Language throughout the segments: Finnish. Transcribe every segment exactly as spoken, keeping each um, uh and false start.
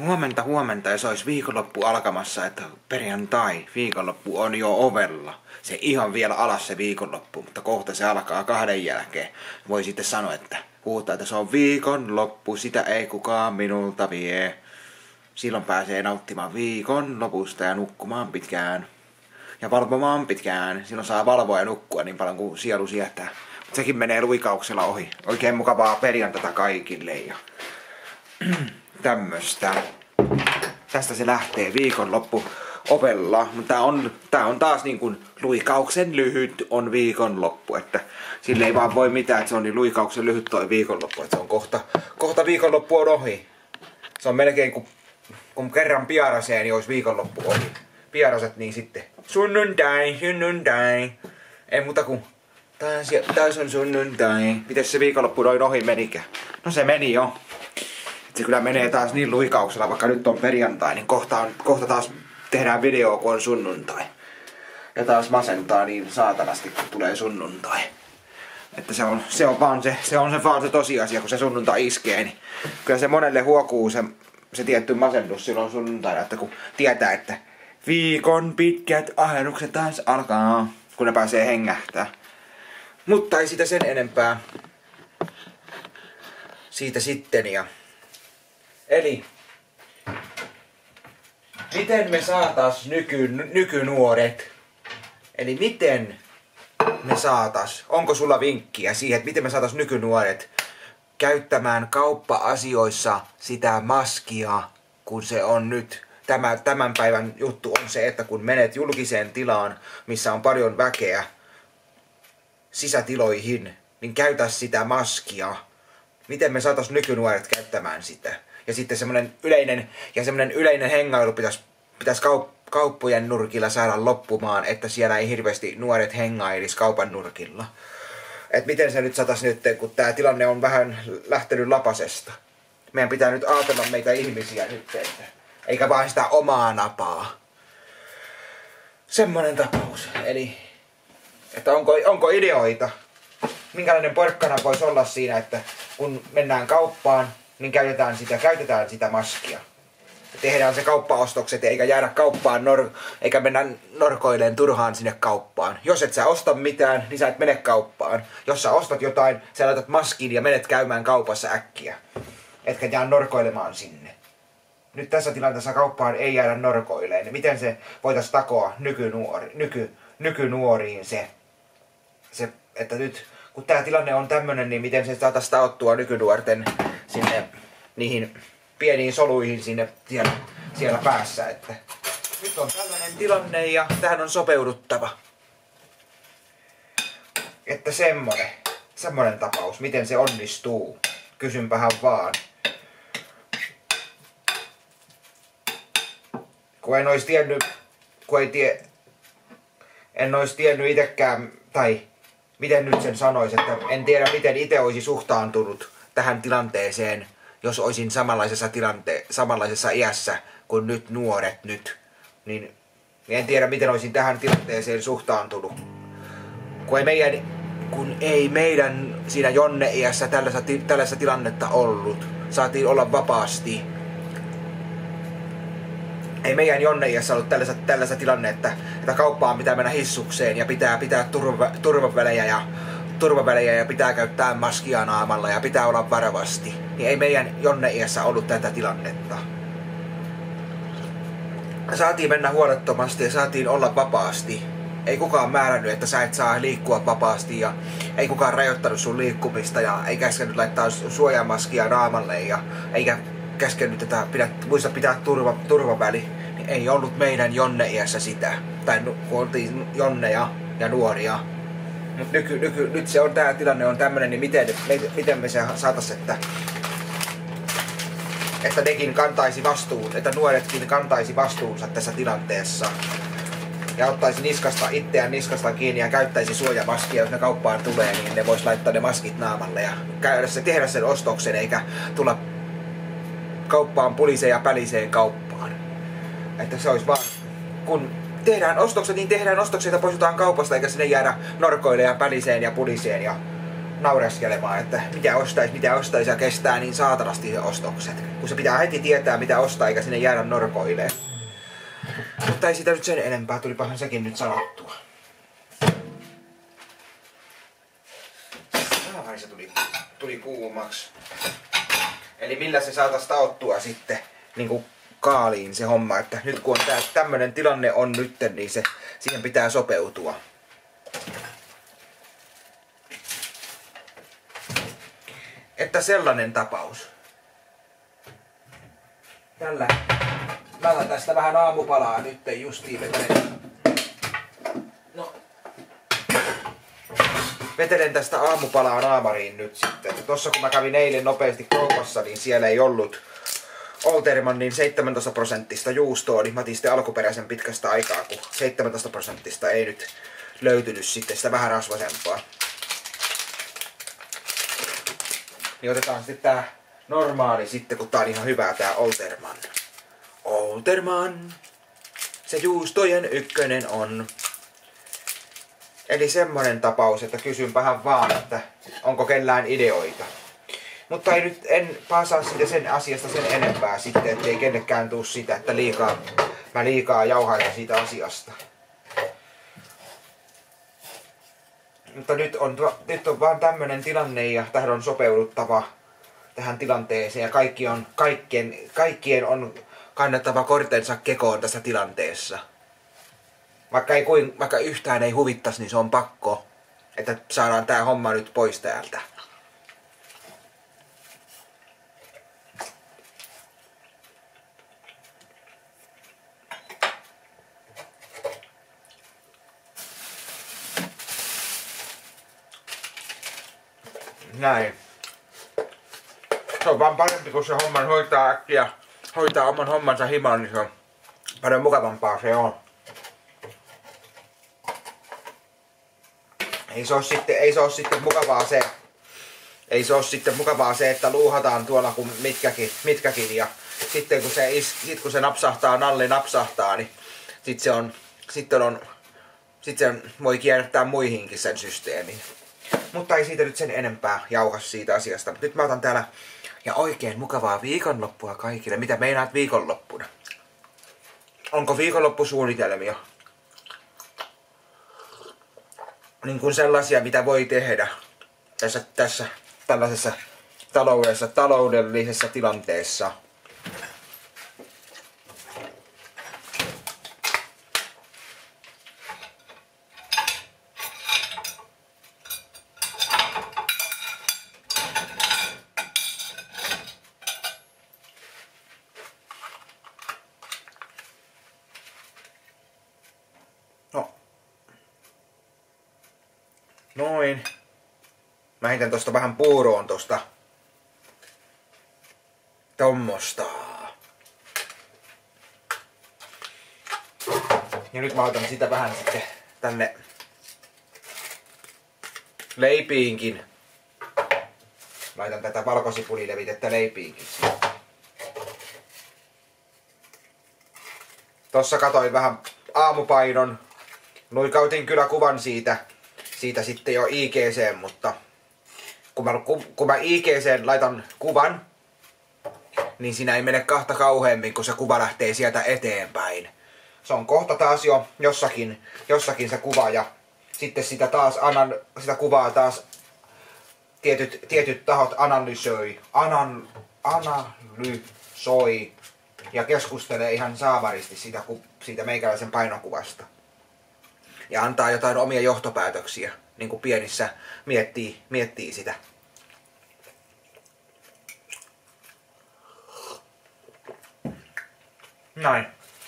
Huomenta, huomenta, ja se olisi viikonloppu alkamassa, että perjantai, viikonloppu on jo ovella. Se ihan vielä alas se viikonloppu, mutta kohta se alkaa kahden jälkeen. Voi sitten sanoa, että huutaa, että se on viikonloppu, sitä ei kukaan minulta vie. Silloin pääsee nauttimaan viikonlopusta ja nukkumaan pitkään. Ja valvomaan pitkään. Silloin saa valvoa ja nukkua niin paljon kuin sielu sietää. Mutta sekin menee luikauksella ohi. Oikein mukavaa perjantaita kaikille ja tämmöstä. Tästä se lähtee viikonloppu ovella. Tää on, tää on taas niin kuin luikauksen lyhyt on viikonloppu. Että sille ei vaan voi mitään, että se on niin luikauksen lyhyt toi viikonloppu. Että se on kohta, kohta viikonloppu on ohi. Se on melkein kuin kun kerran piarasee, niin olisi viikonloppu ohi. Piaraset niin sitten sunnuntai, sunnuntai. Ei muuta kuin taas, taas on sunnuntai. Mites se viikonloppu noin ohi menikään? No se meni jo. Se kyllä menee taas niin luikauksella, vaikka nyt on perjantai, niin kohta, on, kohta taas tehdään video, kun on sunnuntai. Ja taas masentaa niin saatanasti, kun tulee sunnuntai. Että se on, se on vaan se, se on se vaan se tosiasia, kun se sunnuntai iskee, niin kyllä se monelle huokuu se, se tietty masennus silloin sunnuntaina, että kun tietää, että viikon pitkät ahennukset taas alkaa, kun ne pääsee hengähtää. Mutta ei sitä sen enempää. Siitä sitten ja eli miten me saatais nyky, nykynuoret, eli miten me saatais, onko sulla vinkkiä siihen, että miten me saatais nykynuoret käyttämään kauppa-asioissa sitä maskia, kun se on nyt, tämä, tämän päivän juttu on se, että kun menet julkiseen tilaan, missä on paljon väkeä, sisätiloihin, niin käytä sitä maskia. Miten me saatais nykynuoret käyttämään sitä? Ja sitten semmonen yleinen, ja semmonen yleinen hengailu pitäisi pitäis kaup, kauppojen nurkilla saada loppumaan, että siellä ei hirveästi nuoret hengailis kaupan nurkilla. Et miten se nyt saatais nyt, kun tää tilanne on vähän lähtenyt lapasesta. Meidän pitää nyt ajatella meitä ihmisiä nyt, että, eikä vaan sitä omaa napaa. Semmonen tapaus. Eli, että onko, onko ideoita? Minkälainen porkkana voisi olla siinä, että kun mennään kauppaan, niin käytetään sitä, käytetään sitä maskia. Tehdään se kauppaostokset eikä jäädä kauppaan, nor- eikä mennä norkoileen turhaan sinne kauppaan. Jos et sä osta mitään, niin sä et mene kauppaan. Jos sä ostat jotain, sä laitat maskin ja menet käymään kaupassa äkkiä. Etkä jää norkoilemaan sinne. Nyt tässä tilanteessa kauppaan ei jäädä norkoileen. Miten se voitais takoa nykynuori, nyky, nykynuoriin se, se, että nyt kun tää tilanne on tämmönen, niin miten se saatais taottua nykynuorten sinne niihin pieniin soluihin sinne siellä, siellä päässä, että nyt on tällainen tilanne ja tähän on sopeuduttava. Että semmonen, semmonen tapaus, miten se onnistuu, kysynpähän vaan. Kun en ois tiennyt, kun ei tie, en ois tiennyt itekään, tai miten nyt sen sanois, että en tiedä miten itse olisi suhtaantunut tähän tilanteeseen, jos olisin samanlaisessa tilante samanlaisessa iässä kuin nyt nuoret nyt, niin en tiedä miten olisin tähän tilanteeseen suhtaantunut. Kun ei meidän, kun ei meidän siinä Jonne-iässä tällaista, tällaista tilannetta ollut, saatiin olla vapaasti. Ei meidän Jonne-iässä ollut tällaista, tällaista tilannetta, että kauppaan pitää mennä hissukseen ja pitää pitää turva, turvavälejä ja turvavälejä ja pitää käyttää maskia naamalla ja pitää olla varovasti. Niin ei meidän Jonne-iässä ollut tätä tilannetta. Saatiin mennä huolettomasti ja saatiin olla vapaasti. Ei kukaan määrännyt, että sä et saa liikkua vapaasti ja ei kukaan rajoittanut sun liikkumista ja ei käskenyt laittaa suojamaskia naamalle ja eikä käskenyt, että pidä, muista pitää turva, turvaväli. Niin ei ollut meidän Jonne-iässä sitä. Tai kun oltiin Jonneja ja nuoria. Mutta nyky, nyky, nyt se on, tää tilanne on tämmönen, niin miten, miten me se saatais, että, että nekin kantaisi vastuun, että nuoretkin kantaisi vastuunsa tässä tilanteessa. Ja ottaisi niskasta itseään niskasta kiinni ja käyttäisi suojamaskia, jos ne kauppaan tulee, niin ne vois laittaa ne maskit naamalle ja käydä se, tehdä sen ostoksen, eikä tulla kauppaan puliseen ja päliseen kauppaan. Että se olisi vaan, kun tehdään ostokset, niin tehdään ostokset ja poistutaan kaupasta, eikä sinne jäädä norkoille ja päliseen ja puliseen ja naureskelemaan, että mitä ostais, mitä ostais ja kestää niin saatanasti ostokset. Kun se pitää heti tietää mitä ostaa eikä sinne jäädä norkoileen. Mutta ei sitä nyt sen enempää, tulipahan sekin nyt sanottua. Ai se tuli, tuli kuumaksi. Eli millä se saatais taottua sitten niin kuin kaaliin se homma, että nyt kun on tää, tämmönen tilanne on nyt, niin se, siihen pitää sopeutua. Että sellainen tapaus. Tällä, tällä tästä vähän aamupalaa nyt justiin vetelen. No. Vetelen tästä aamupalaa naamariin nyt sitten. Tossa kun mä kävin eilen nopeasti kaupassa, niin siellä ei ollut Oltermannin seitsemäntoista prosenttista juustoa, niin mä otin sitten alkuperäisen pitkästä aikaa, kun seitsemäntoista prosenttista ei nyt löytynyt sitten sitä vähän rasvasempaa. Niin otetaan sitten tää normaali sitten, kun tää on ihan hyvää tää Olterman. Olterman, se juustojen ykkönen on. Eli semmonen tapaus, että kysynpähän vaan, että onko kellään ideoita. Mutta ei nyt, en pasaa sitä sen asiasta sen enempää sitten, ettei kenellekään tuu sitä, että liikaa, mä liikaa jauhailen siitä asiasta. Mutta nyt on, nyt on vaan tämmönen tilanne ja tähän on sopeuduttava tähän tilanteeseen ja kaikki on, kaikkien, kaikkien on kannettava kortensa kekoon tässä tilanteessa. Vaikka, ei, vaikka yhtään ei huvittas, niin se on pakko, että saadaan tää homma nyt pois täältä. Näin. Se on vaan parempi, kun se homman hoitaa äkkiä, hoitaa oman hommansa himaan, niin se on paljon mukavampaa se on. Ei se oo sitten, ei se oo sitten mukavaa se, ei se oo sitten mukavaa se, että luuhataan tuolla kun mitkäkin, mitkäkin ja sitten kun se, is, sit kun se napsahtaa, nalli napsahtaa, niin sit se on, sitten on, sit se voi kierrättää muihinkin sen systeemiin. Mutta ei siitä nyt sen enempää jauha siitä asiasta. Nyt mä otan täällä ja oikein mukavaa viikonloppua kaikille. Mitä meinaat viikonloppuna? Onko viikonloppusuunnitelmia? Niin kuin sellaisia, mitä voi tehdä tässä, tässä tällaisessa taloudellisessa, taloudellisessa tilanteessa. No. Noin. Mä heitän tosta vähän puuroon tosta. Tommosta. Ja nyt mä otan sitä vähän sitten tänne leipiinkin. Laitan tätä valkosipulilevitettä leipiinkin. Tossa katoin vähän aamupainon. Luikautin kyllä kuvan siitä, siitä sitten jo I G C:en, mutta kun mä, kun mä I G C:en laitan kuvan, niin siinä ei mene kahta kauheammin, kun se kuva lähtee sieltä eteenpäin. Se on kohta taas jo jossakin, jossakin se kuva ja sitten sitä taas anan, sitä kuvaa taas tietyt, tietyt tahot analysoi, anan, analysoi ja keskustelee ihan saamaristi siitä, siitä meikäläisen painokuvasta. Ja antaa jotain omia johtopäätöksiä, niin kuin pienissä miettii, miettii sitä. Näin.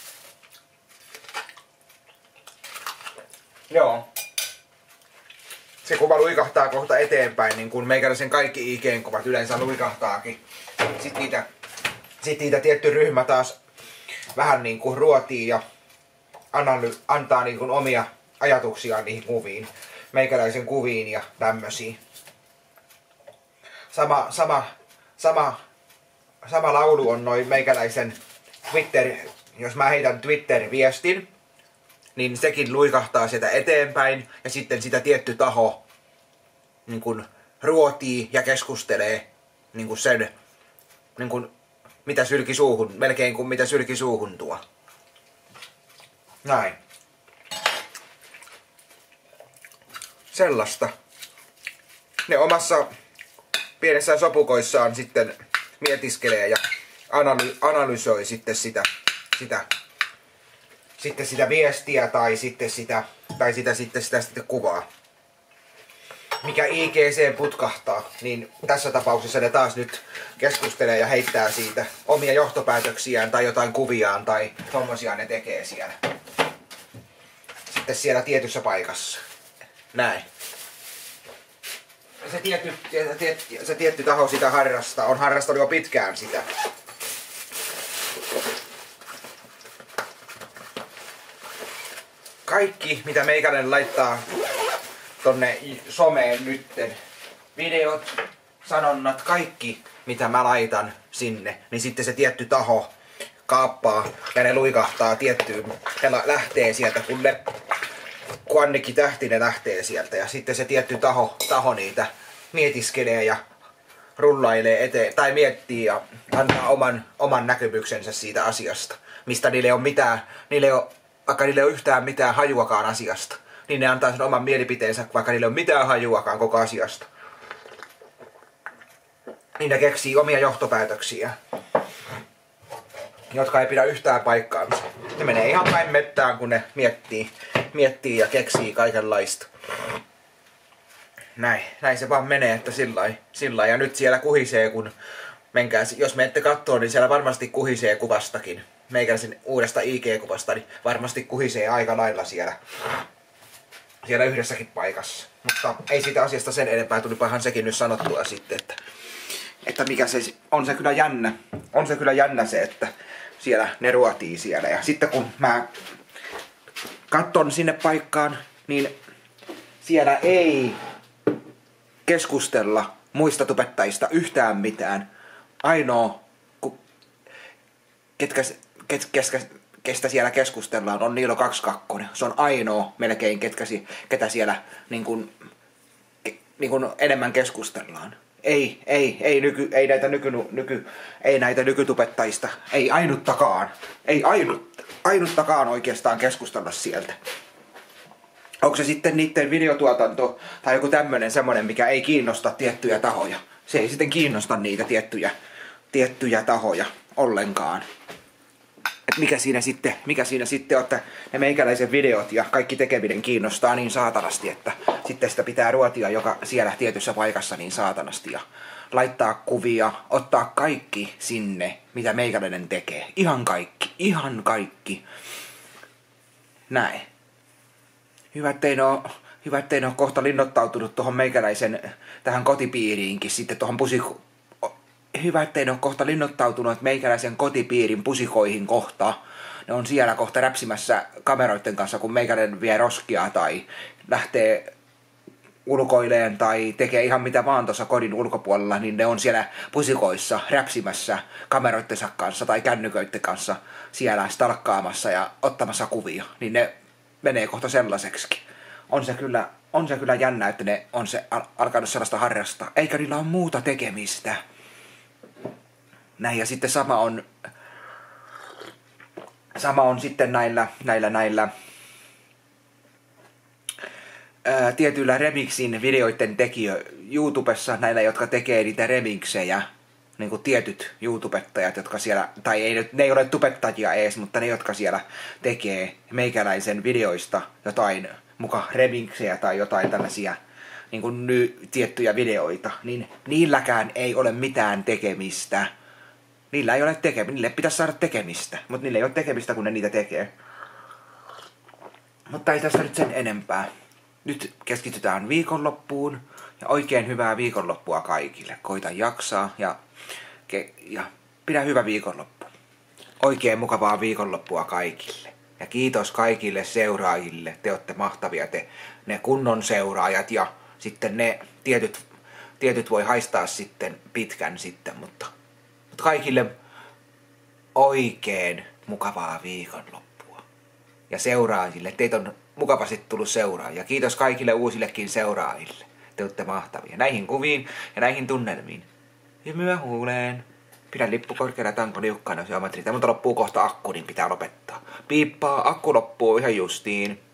Joo. Se kuva luikahtaa kohta eteenpäin, niin kuin meikäläisen kaikki I G:n kuvat yleensä luikahtaakin. Sitten niitä, sit niitä tietty ryhmä taas vähän niin kuin ruotii ja analy, antaa niin kuin omia ajatuksiaan niihin kuviin. Meikäläisen kuviin ja tämmösiin. Sama, sama, sama, sama laulu on noin meikäläisen Twitter, jos mä heitän Twitter-viestin, niin sekin luikahtaa sieltä eteenpäin ja sitten sitä tietty taho niin kun ruotii ja keskustelee niin kuin sen, niin kuin mitä sylki suuhun, melkein kuin mitä sylki suuhun tuo. Näin. Sellaista. Ne omassa pienessä sopukoissaan sitten mietiskelee ja analy- analysoi sitten sitä, sitä, sitten sitä viestiä tai sitten sitä, tai sitä, sitten, sitä, sitä kuvaa. Mikä I G C putkahtaa, niin tässä tapauksessa ne taas nyt keskustelee ja heittää siitä omia johtopäätöksiään tai jotain kuviaan tai tommosia ne tekee siellä. Sitten siellä tietyssä paikassa. Näin. Se tietty, se, se tietty taho sitä harrastaa, on harrastanut jo pitkään sitä. Kaikki, mitä meikäläinen laittaa tonne someen nytten, videot, sanonnat, kaikki, mitä mä laitan sinne, niin sitten se tietty taho kaappaa ja ne luikahtaa tiettyyn, ne lähtee sieltä, kun ne kun Annikki Tähtinen lähtee sieltä ja sitten se tietty taho, taho niitä mietiskelee ja rullailee eteen tai miettii ja antaa oman, oman näkemyksensä siitä asiasta, mistä niille ei ole mitään, niille ei ole, vaikka niille ei ole yhtään mitään hajuakaan asiasta, niin ne antaa sen oman mielipiteensä, vaikka niille ei ole mitään hajuakaan koko asiasta. Niin ne keksii omia johtopäätöksiä, jotka ei pidä yhtään paikkaansa. Ne menee ihan päin mettään, kun ne miettii, miettii ja keksii kaikenlaista. Näin, näin se vaan menee, että sillai, sillai. Ja nyt siellä kuhisee, kun menkää, jos menette kattoo, niin siellä varmasti kuhisee kuvastakin. Meikäläisen uudesta I G-kuvasta, niin varmasti kuhisee aika lailla siellä, siellä yhdessäkin paikassa. Mutta ei siitä asiasta sen enempää, tulipahan sekin nyt sanottua sitten, että, että mikä se on se kyllä jännä. On se kyllä jännä se, että siellä ne ruotii siellä. Ja sitten kun mä katson sinne paikkaan, niin siellä ei keskustella muista tubettajista yhtään mitään. Ainoa, ketkä, ket, kestä, kestä siellä keskustellaan, on Niilo kaksikymmentäkaksi. Se on ainoa melkein, ketkä, ketä siellä niin kuin, niin kuin enemmän keskustellaan. Ei, ei, ei, nyky, ei näitä nyky, nyky, ei näitä nykytubettajista, ei ainuttakaan, ei ainut, ainuttakaan oikeastaan keskustella sieltä. Onko se sitten niiden videotuotanto tai joku tämmönen semmonen, mikä ei kiinnosta tiettyjä tahoja. Se ei sitten kiinnosta niitä tiettyjä, tiettyjä tahoja ollenkaan. Et mikä siinä sitten, mikä siinä sitten on, että ne meikäläisen videot ja kaikki tekeminen kiinnostaa niin saatanasti, että sitten sitä pitää ruotia joka siellä tietyssä paikassa niin saatanasti ja laittaa kuvia, ottaa kaikki sinne, mitä meikäläinen tekee. Ihan kaikki, ihan kaikki. Näin. Hyvä, ettei ne ole, hyvä, ettei ne ole kohta linnoittautunut tuohon meikäläisen tähän kotipiiriinkin, sitten tuohon pusiku... Hyvä, ettei ne ole kohta linnoittautunut meikäläisen kotipiirin pusikoihin kohta. Ne on siellä kohta räpsimässä kameroiden kanssa, kun meikäläinen vie roskia tai lähtee ulkoileen tai tekee ihan mitä vaan tuossa kodin ulkopuolella, niin ne on siellä pusikoissa räpsimässä kameroittensa kanssa tai kännyköiden kanssa siellä stalkkaamassa ja ottamassa kuvia. Niin ne menee kohta sellaiseksikin. On se kyllä, on se kyllä jännä, että ne on se al- alkanut sellaista harrastaa. Eikä niillä ole muuta tekemistä. Näin, ja sitten sama on, sama on sitten näillä, näillä, näillä ää, tietyillä remixin videoiden tekijö YouTubessa, näillä, jotka tekee niitä remixejä, niin kuin tietyt YouTubettajat, jotka siellä, tai ei, ne ei ole tubettajia ees, mutta ne, jotka siellä tekee meikäläisen videoista jotain muka remixejä tai jotain tällaisia niin kuin ny, tiettyjä videoita, niin niilläkään ei ole mitään tekemistä. Niillä ei ole tekemistä, niille pitäisi saada tekemistä, mutta niillä ei ole tekemistä, kun ne niitä tekee. Mutta ei tässä nyt sen enempää. Nyt keskitytään viikonloppuun ja oikein hyvää viikonloppua kaikille. Koita jaksaa ja, ja pidä hyvä viikonloppu. Oikein mukavaa viikonloppua kaikille. Ja kiitos kaikille seuraajille. Te olette mahtavia, te ne kunnon seuraajat ja sitten ne tietyt, tietyt voi haistaa sitten pitkän sitten, mutta kaikille oikein mukavaa viikonloppua. Ja seuraajille, teitä on mukavasti tullut seuraajia. Kiitos kaikille uusillekin seuraajille. Te olette mahtavia. Näihin kuviin ja näihin tunnelmiin. Hymyä huuleen. Pidä lippu korkealla tanko liukkaana, jos omat riittää. Mutta loppuu kohta akku, niin pitää lopettaa. Piippaa, akku loppuu ihan justiin.